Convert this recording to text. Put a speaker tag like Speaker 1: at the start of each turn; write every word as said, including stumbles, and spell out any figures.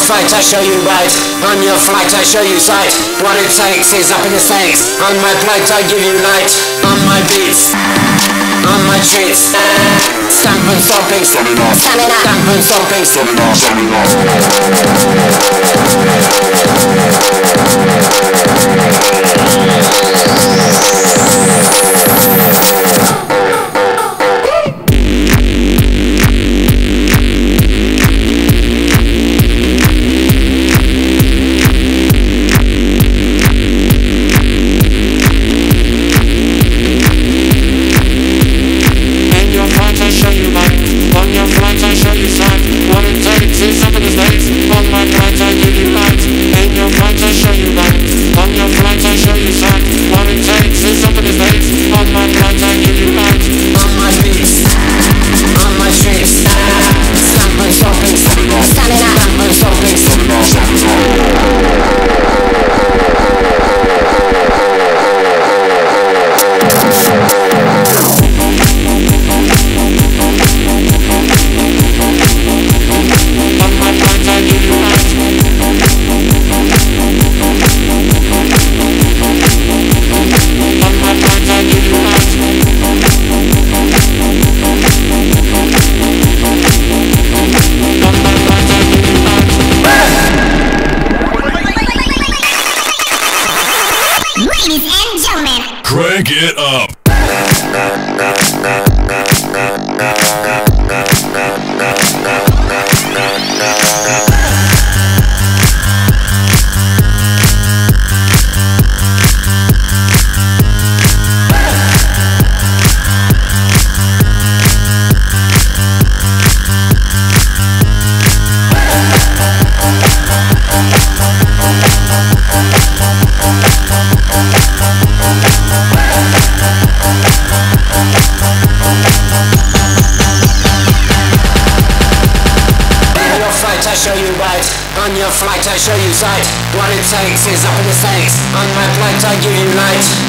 Speaker 1: flight I show you right. On your flight I show you sight. What it takes is up in the stakes. On my flight I give you light. On my beats, on my treats. Stamp and stomping, stamina. Stamp and stomping, stamina.
Speaker 2: Crank it up.
Speaker 1: I show you right. On your flight I show you sight. What it takes is up in the stakes. On my flight I give you light.